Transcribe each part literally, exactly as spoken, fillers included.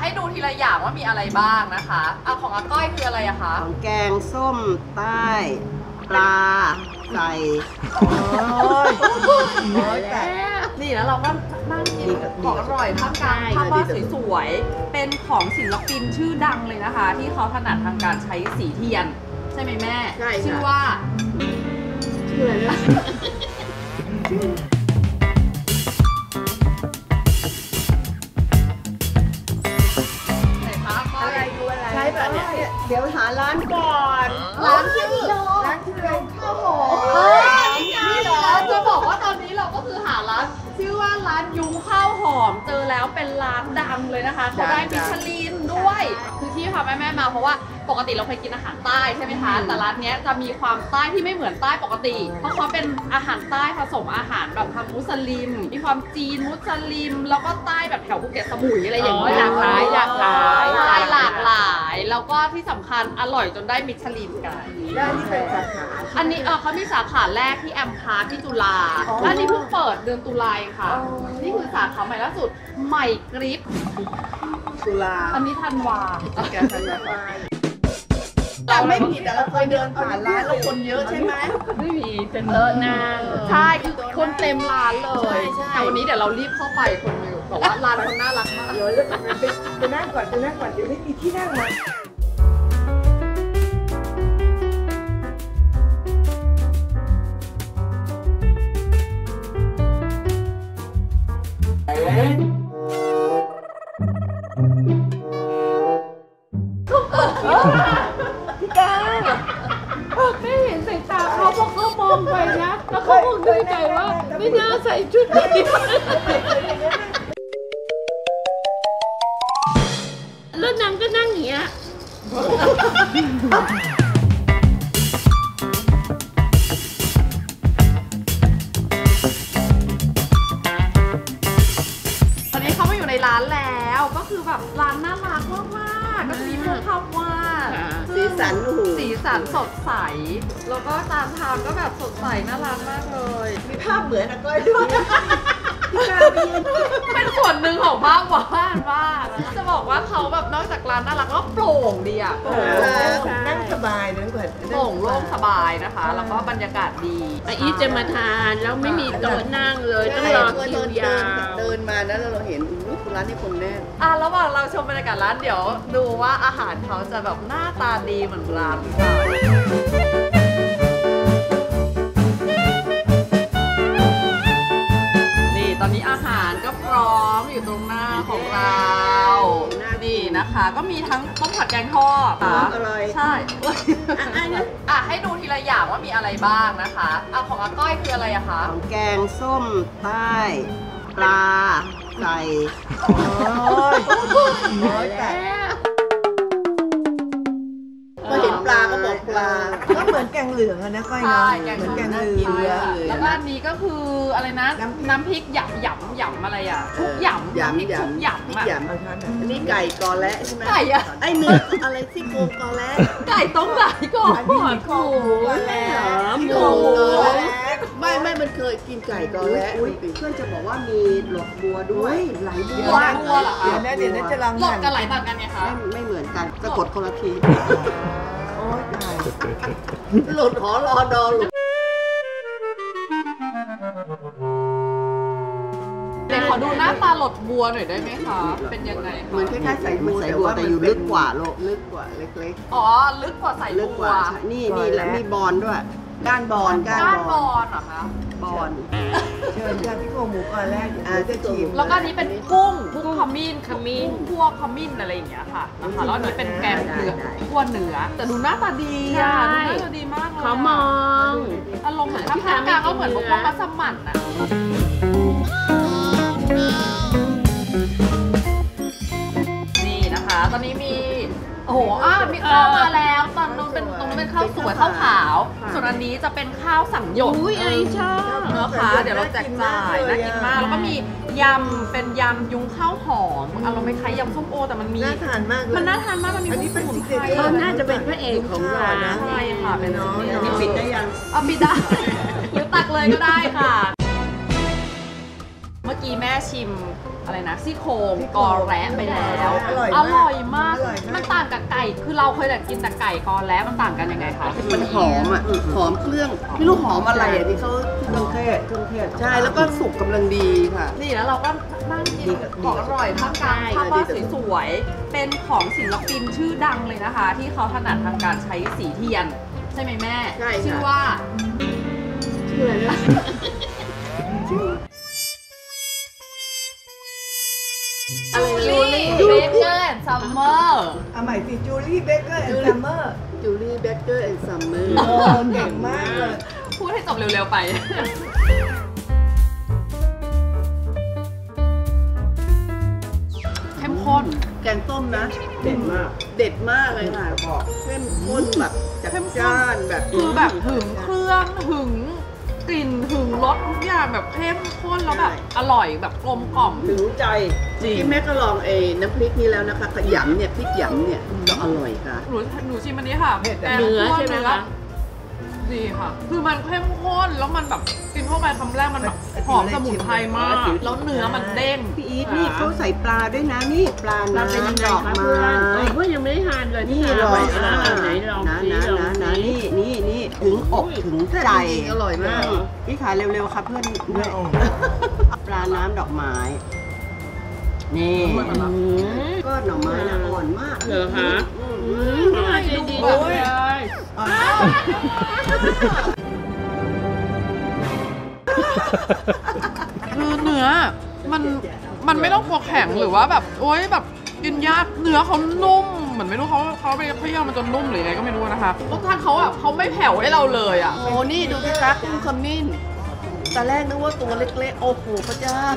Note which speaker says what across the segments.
Speaker 1: ให้ดูทีละอย่างว่ามีอะไรบ้างนะคะเอาของอาก้อยคืออะไรอะคะ
Speaker 2: ของแกงส้มใต้ปลาใส่โอ้ยโอ้ยแต่
Speaker 1: นี่แล้วเราก็นั่งกินของอร่อยท่ามกลางภาพวาดสวยๆเป็นของศิลปินชื่อดังเลยนะคะที่เขาถนัดทางการใช้สีเทียนใช่ไหมแม่
Speaker 2: ใช่
Speaker 1: ชื่อว่า
Speaker 2: ชื่ออะไรนะใช่ป่ะเนี่ยเดี๋ยวหาร้านก่อน
Speaker 1: ร้านชื่อ
Speaker 2: ร้านชื่ออะไรข้าวหอม
Speaker 1: นี่เหรอจะบอกว่าตอนนี้เราก็คือหาร้านชื่อว่าร้านยุ้งข้าวหอมเจอแล้วเป็นร้านดังเลยนะคะเขาได้มิชลินด้วยคือที่พาแม่ๆมาเพราะว่าปกติเราเคยกินอาหารใต้ใช่ไหมคะแต่ร้านนี้จะมีความใต้ที่ไม่เหมือนใต้ปกติเพราะเขาเป็นอาหารใต้ผสมอาหารแบบทางมุสลิมมีความจีนมุสลิมแล้วก็ใต้แบบแถวภูเก็ตสมุยอะไรอย่างเงี้ย
Speaker 3: หลากหลายหลากหลาย
Speaker 1: ใช่หลากหลายแล้วก็ที่สำคัญอร่อยจนได้มิชลินกัน
Speaker 2: ได้ที่เป็นสาขา
Speaker 1: อันนี้เออเขามีสาขาแรกที่แอมพาร์คที่จุฬาและนี่เพิ่งเปิดเดือนตุลาค่ะนี่คือสาขาใหม่ล่าสุดใหม่กริป
Speaker 2: ตุลา
Speaker 1: อันนี้ธันวา
Speaker 2: แกธันวาแต่ไม่ผิดแต่เราเคยเดินผ่านร้านแล้วคนเยอะใช่ไหม
Speaker 3: ไม่มีเป็นเยอะนาน
Speaker 1: ใช่คือคนเต็มร้านเลยแต่วันนี้เดี๋ยวเรารีบเข้าไปคนนึงบอกว่าร้านคนน่ารักมาก
Speaker 2: เลยไปนั่งก่อนไปนั่งก่อนเดี๋ยวไม่มีที่นั่งเลย
Speaker 3: พี่กาไม่เห็นสายตาเขาเพราะเขามองไปนะแล้วเขาคงคิดใจว่าไม่น่าใส่ชุดนี้แล้วนางก็นั่งอย่างเงี้ย
Speaker 1: ตอนนี้เขามาอยู่ในร้านแล้วก็คือแบบร้านน่ารักมากๆก็มีพวกภาพวาด
Speaker 2: สีสัน
Speaker 1: สีสันสดใสแล้วก็จานชามก็แบบสดใสน่ารักมากเลย
Speaker 2: มีภาพเหมือนอะก้อยด้วย
Speaker 1: เป็นส่วนหนึ่งของภาพวาดว่าจะบอกว่าเขาแบบนอกจากร้านน่ารักก็โปร่งดีอ่ะโปร่ง
Speaker 2: นั่งสบายนะก่อน
Speaker 1: โปร่งโล่งสบายนะคะแล้วก็บรรยากาศดี
Speaker 3: ไออีจะมาทานแล้วไม่มีโต๊ะนั่งเลยต้องรอคิวยาว
Speaker 2: เดินมาแล้วเราเห็นร้านนี้คนแน่น
Speaker 1: อ่ะระหว่างเราชมบรรยากาศร้านเดี๋ยวดูว่าอาหารเขาจะแบบหน้าตาดีเหมือนร้านหรือเปล่านี่ตอนนี้อาหารก็พร้อมอยู่ตรงหน้าของเรานี่นะคะก็มีทั้งต้มผัดแกงทอด
Speaker 2: อร่อย
Speaker 1: ใช่อ่ะให้ดูทีละอย่างว่ามีอะไรบ้างนะคะอ่ะของอาก้อยคืออะไรอะคะ
Speaker 2: ของแกงส้มใต้ปลาใส่โอ้ยโอ้ยแต่ก็เห็นปลาก็บอกปลาก็เหมือนแกงเหลืองอะนะก้อยเนาะเหมือนแกงเหลือง
Speaker 1: แล้วก็อันนี้ก็คืออะไรนะน้ำพริกหยำหยำหยำอะไรอ่ะทุกหยำ
Speaker 2: หยำหยำ
Speaker 1: หยำอ่ะ
Speaker 2: อันนี้ไก่กอและใช่ไหม
Speaker 1: ไก่อะ
Speaker 2: ไอเนื้ออะไรซี่โครงกอและ
Speaker 1: ไก่ต้มไหลก่อน
Speaker 2: หมูกอและหมูไม่ไม่มันเคยกินไก่กอและเพื่อนจะบอกว่ามีหลอดบัวด้วยไหลบัว
Speaker 1: บัวเหรอคะ
Speaker 2: เดี๋ยวนะเดี๋ยวนะจะลอง
Speaker 1: หลอดกับไหลต่างกันไงคะ
Speaker 2: ไม่เหมือนกันจะกดคนละทีโอ้ยตายหลุดหอรอดอหลุด
Speaker 1: เดี๋ยวขอดูหน้าตาหลดบัวหน่อยได้ไหมคะเป็นยังไง
Speaker 2: เหมือนคล้ายๆใส่บัวแต่อยู่ลึกกว่าโลกลึกกว่าเล็ก
Speaker 1: ๆอ๋อลึกกว่าใส่บัว
Speaker 2: นี่นี่แล้วมีบอลด้วยก้านบอล
Speaker 1: ก้านบอลเหรอคะ
Speaker 2: บอลเชิญค่ะพี่โกหมูก่อนแรกอ่าจะชิม
Speaker 1: แล้วก็นี้เป็นกุ้งกุ้งขมิ้นขมิ้นคั่วขมิ้นอะไรอย่างเงี้ยค่ะนะคะแล้วนี้เป็นแกงเนื้อคั่วเนื้อแต่ดูหน้าตาดีอ่ะดูหน้าตาดีมากเลย
Speaker 3: เขามอง
Speaker 1: อารมณ์เหมือนภาพกลางก็เหมือนพวกมัสมั่นอ่ะนี่นะคะตอนนี้มีโอ้โหอ่ะมีข้าวมาแล้วตอนนู้นเป็นตรงนู้นเป็นข้าวสวยข้าวขาวส่วนอันนี้จะเป็นข้าวสังหยด
Speaker 3: อุ้ยไอชอบ
Speaker 1: นะคะเดี๋ยวเราแจกจ่ายน่ากินมากแล้วก็มียำเป็นยำยุ้งข้าวหอมอารมณ์คล้ายยำส้มโอแต่มันมี
Speaker 2: น่าทานมาก
Speaker 1: มันน่าทานมากมันมีสมุนไพร
Speaker 3: เขาน่าจะเป็นพระเอกของเรานะ
Speaker 1: ใช่ค่ะเป็นน้อง
Speaker 2: นี่ปิดได้ยัง
Speaker 1: เอาปิดได้หรือตักเลยก็ได้ค่ะเมื่อกี้แม่ชิมอะไรนะซี่โครงกอแระไปแล้ว
Speaker 4: อร่อย
Speaker 1: อร่อยมาก
Speaker 4: อร่อยมาก
Speaker 1: มันต่างกับไก่คือเราเคยแต่กินแต่ไก่กอแระมันต่างกันยังไงคะ
Speaker 2: มันหอมอ่ะหอมเครื่องไม่รู้หอมอะไรอ่ะที่เขา
Speaker 4: เครื่องเทศเครื่องเทศ
Speaker 2: ใช่แล้วก็สุกกำลังดีค่ะ
Speaker 1: นี่แล้วเราก็นั่งกินของอร่อยท่ามกลางภาพวาดสวยๆเป็นของศิลปินชื่อดังเลยนะคะ ที่เขาถนัดทางการใช้สีเทียนใช่ไหมแม่
Speaker 2: ใช่ค่ะ
Speaker 1: ชื่อว่า
Speaker 2: ชื่ออะไรนะอะไร
Speaker 1: จูลี่เบเกอร์แอนด์ซัมเมอร์
Speaker 4: เอาใหม่สิจูลี่เบเกอร์แอนด์ซัมเมอร์
Speaker 2: จูลี่เบเกอร์แอนด์ซัมเมอร์
Speaker 4: โอ้เก่งมากเลย
Speaker 1: พูดให้จบเร็วๆไป เข้มข้น
Speaker 2: แกงต้มนะ เด็ดมาก เด็ดมากเลยค่ะบอกเข้มข้นแบบจัดจ้านแบบ
Speaker 1: คือแบบหึงเครื่องหึงกลิ่นหึงรสทุกอย่างแบบเข้มข้นแล้วแบบอร่อยแบบกลมกล่อม
Speaker 2: ถึงใจ
Speaker 1: จริง
Speaker 2: ที่แม่ก็ลองเอน้ำพริกนี้แล้วนะคะขยำเนี่ยพริกหยำเนี่ยก็อร่อยค่ะ
Speaker 1: หนูหนูชิมอันนี้ค่ะแกง
Speaker 3: เนื้อ
Speaker 1: คั่ว
Speaker 3: ใช่ไหมคะ
Speaker 1: ดีค่ะ คือมันเข้มข้นแล้วมันแบบกินเข้าไปคำแรกมันแบบหอมสมุนไพรมากแล้วเนื้อมันเด้ง
Speaker 2: พี่อีทนี่เขาใส่ปลาด้วยนะนี่ปลา
Speaker 3: เราเป็นยังไง
Speaker 2: น้ำดอก
Speaker 3: คะ
Speaker 2: ไม้
Speaker 3: เพื่อนเออเพื่อนยังไม่ได้ทานเลย
Speaker 2: นี่
Speaker 3: พี่
Speaker 2: อ
Speaker 3: อ
Speaker 2: ร่
Speaker 3: ร่
Speaker 2: อ
Speaker 3: อย ย
Speaker 2: นะ
Speaker 3: นะไหนลอง
Speaker 2: นะ
Speaker 3: สิ
Speaker 2: นะ
Speaker 3: ลอง
Speaker 2: นะ
Speaker 3: สิ
Speaker 2: นี่นี่นี่ถึงอกถึงใจ
Speaker 3: อร่อยมาก
Speaker 2: พี่ขายเร็วๆครับเพื่อนด้วยปลาน้ำดอกไม้นี่ก็หน่อไม้นะอ่อนมาก
Speaker 3: เหรอคะ
Speaker 2: อืม
Speaker 3: อืมน่าจะดีเลย
Speaker 1: คือเนื้อมันมันไม่ต้องกลัวแข็งหรือว่าแบบโอ๊ยแบบกินยากเนื้อเขานุ่มเหมือนไม่รู้เขาเขาไปเคี่ยวมันจนนุ่มหรือไงก็ไม่รู้นะคะรสชาติเขาอ่ะเขาไม่แผ่วให้เราเลยอ่ะ
Speaker 2: โอ้นี่ดูสิคะกุ้งขมิ้นตอนแรกนึกว่าตัวเล็กๆ โอ้โหพระเจ้า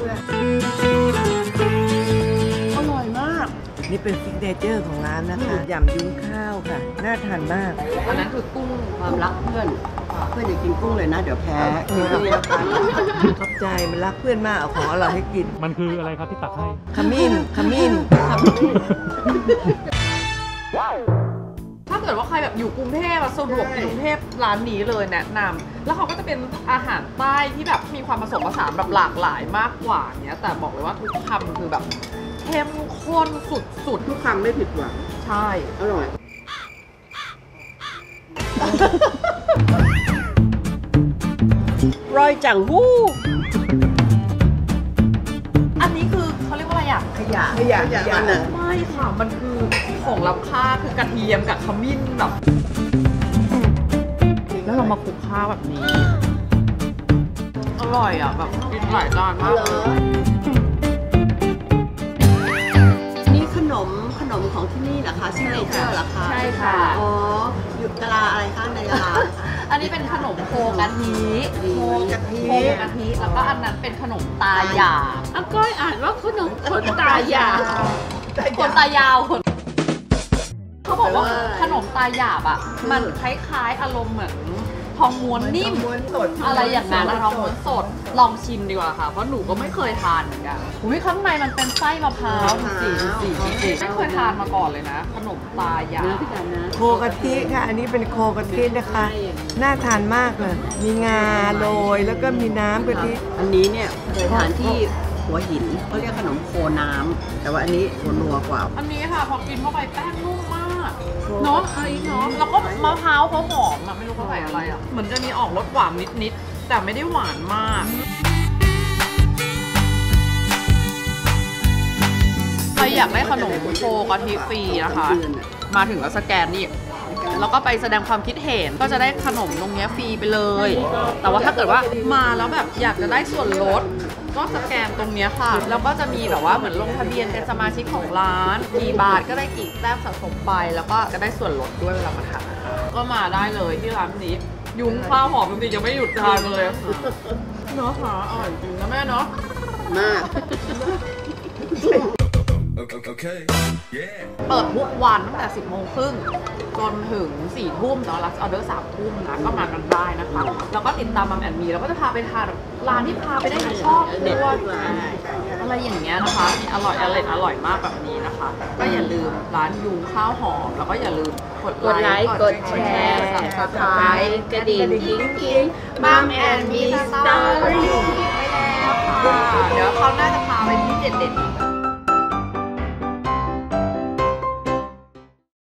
Speaker 2: อร่อยมาก
Speaker 4: นี่เป็นซิกเนเจอร์ของร้านนะคะยำยุ้งข้าวค่ะ น่าทานมาก
Speaker 1: อันนั้นคือกุ้ง
Speaker 2: ความรักเพื่อน เพื่อนอย่ากินกุ้งเลยนะ เดี๋ยวแพ้กินกุ้งแล้วกัน
Speaker 4: ขอบใจมันรักเพื่อนมากเอาของอร่อยให้กิน
Speaker 5: มันคืออะไรครับที่ตักให้
Speaker 4: ขมิ้นขมิ้น
Speaker 1: ถ้าเกิดว่าใครแบบอยู่กรุงเทพอะสะดวกอยู่กรุงเทพร้านนี้เลยแนะนำแล้วเขาก็จะเป็นอาหารใต้ที่แบบมีความผสมผสานแบบหลากหลายมากกว่าเนี้ยแต่บอกเลยว่าทุกคำคือแบบเข้มข้นสุด
Speaker 2: ทุกคำไม่ผิดหวัง
Speaker 1: ๆใช่
Speaker 2: อร่อย รอยจังหู้
Speaker 1: อันนี้คือเขาเรียกว่าอะไรอะ
Speaker 4: ขยะ
Speaker 2: ขยะขยะมันอะ
Speaker 1: ไม่ค่ะมันคือของล้ำค่าคือกระเทียมกับขมิ้นแบบแล้วเรามาคลุกข้าวแบบนี้ อร่อยอ่ะแบบกินหลายจานมากเลย
Speaker 2: นี่ขนมขนมของที่นี่เหรอคะซิกเนเจอร์เหรอคะ
Speaker 1: ใช่ค่ะ
Speaker 2: อ๋อ อยู่กะลาอะไรคะในกะลา
Speaker 1: อันนี้เป็นขนมโคกะทิ
Speaker 2: โคกะทิ
Speaker 1: โคกะทิแล้วก็อันนั้นเป็นขนมตาหยาบ
Speaker 3: อาก้อยอ่านว่าขนมขนตายาว
Speaker 1: คนตายาวคนเขาบอกว่าขนมตาหยาบอ่ะมันคล้ายๆอารมณ์เหมือนทองม้วนนิ่ม
Speaker 4: ม้วนสด
Speaker 1: อะไรอย่างนั้นทองม้วนสดลองชิมดีกว่าค่ะ เพราะหนูก็ไม่เคยทานเหมือนกันอุ้ยข้างในมันเป็นไส้มะพร้าวสีสีสีไม่เคยทานมาก่อนเลยนะ ขนมตาหยา
Speaker 3: เนื้อบ พี่กันนะ
Speaker 4: โคกะทิค่ะ อันนี้เป็นโคกะทินะคะ น่าทานมากเลย มีงาโรยแล้วก็มีน้ำกะทิ
Speaker 2: อันนี้เนี่ยเคยทานที่หัวหินเขาเรียกขนมโคน้ำแต่ว่าอันนี้โคนัวกว่า
Speaker 1: อันนี้ค่ะพอกินเข้าไปแป้งนุ่มมากเนาะอันนี้เนาะแล้วก็มะพร้าวเขาหอมอะไม่รู้เขาใส่อะไรอะเหมือนจะมีออกรสหวานนิดๆแต่ไม่ได้หวานมากใครอยากได้ขนมโคกะทิฟรีนะคะ มาถึงแล้วสแกนนี่แล้วก็ไปแสดงความคิดเห็นก็จะได้ขนมตรงเนี้ยฟรีไปเลย แต่ว่าถ้าเกิดว่ามาแล้วแบบอยากจะได้ส่วนลดก็สแกนตรงเนี้ยค่ะแล้วก็จะมีแบบว่าเหมือนลงทะเบียนเป็นสมาชิกของร้านกี่บาทก็ได้กี่แต้มสะสมไปแล้วก็จะได้ส่วนลดด้วยเวลามาทานก็มาได้เลยที่ร้านนี้ยุ้งข้าวหอมจริงๆยังไม่หยุดทานเลยค่ะเนาะค่ะอร่อยจริงนะแม่เนาะ
Speaker 2: มาก
Speaker 6: Okay. Yeah.
Speaker 1: เปิดทุกวันตั้งแต่สิบโมงครึ่งจนถึงสี่ทุ่มเนาะรับออเดอร์สามทุ่มนะก็มากันได้นะคะ แล้วก็ติดตามมัมแอนมีแล้วก็จะพาไปทานร้านที่พาไปได้ที่ชอบด้วยอะไรอย่างเงี้ยนะคะมีอร่อยอร่อยอร่อยมากแบบนี้นะคะ ก็อย่าลืมร้านยุงข้าวหอมแล้วก็อย่าลืมกด
Speaker 3: กดไลค์กดแชร์
Speaker 1: สับสไคร
Speaker 3: กระดิ่งกิ๊งกิ๊งมัมแอนมีสตอรี่
Speaker 1: ไปแล้วค่ะเดี๋ยวเขาน่าจะพาไปที่เด็ดๆ